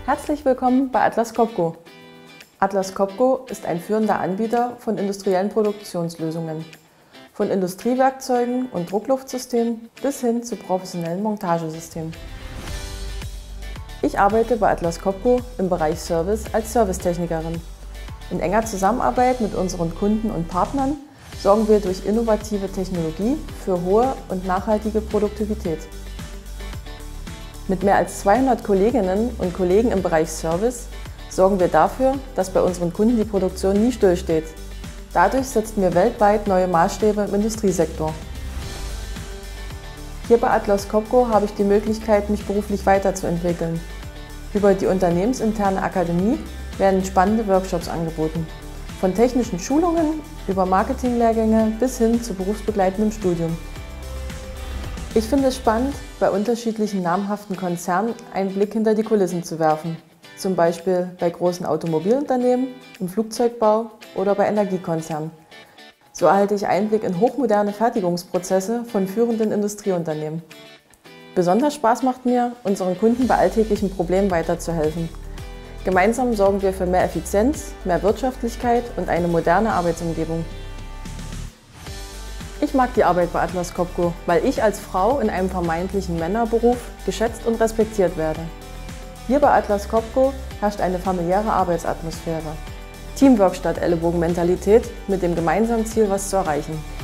Herzlich willkommen bei Atlas Copco. Atlas Copco ist ein führender Anbieter von industriellen Produktionslösungen. Von Industriewerkzeugen und Druckluftsystemen bis hin zu professionellen Montagesystemen. Ich arbeite bei Atlas Copco im Bereich Service als Servicetechnikerin. In enger Zusammenarbeit mit unseren Kunden und Partnern sorgen wir durch innovative Technologie für hohe und nachhaltige Produktivität. Mit mehr als 200 Kolleginnen und Kollegen im Bereich Service sorgen wir dafür, dass bei unseren Kunden die Produktion nie stillsteht. Dadurch setzen wir weltweit neue Maßstäbe im Industriesektor. Hier bei Atlas Copco habe ich die Möglichkeit, mich beruflich weiterzuentwickeln. Über die unternehmensinterne Akademie werden spannende Workshops angeboten. Von technischen Schulungen über Marketinglehrgänge bis hin zu berufsbegleitendem Studium. Ich finde es spannend, bei unterschiedlichen namhaften Konzernen einen Blick hinter die Kulissen zu werfen. Zum Beispiel bei großen Automobilunternehmen, im Flugzeugbau oder bei Energiekonzernen. So erhalte ich Einblick in hochmoderne Fertigungsprozesse von führenden Industrieunternehmen. Besonders Spaß macht mir, unseren Kunden bei alltäglichen Problemen weiterzuhelfen. Gemeinsam sorgen wir für mehr Effizienz, mehr Wirtschaftlichkeit und eine moderne Arbeitsumgebung. Ich mag die Arbeit bei Atlas Copco, weil ich als Frau in einem vermeintlichen Männerberuf geschätzt und respektiert werde. Hier bei Atlas Copco herrscht eine familiäre Arbeitsatmosphäre. Teamwork statt Ellenbogenmentalität mit dem gemeinsamen Ziel, was zu erreichen.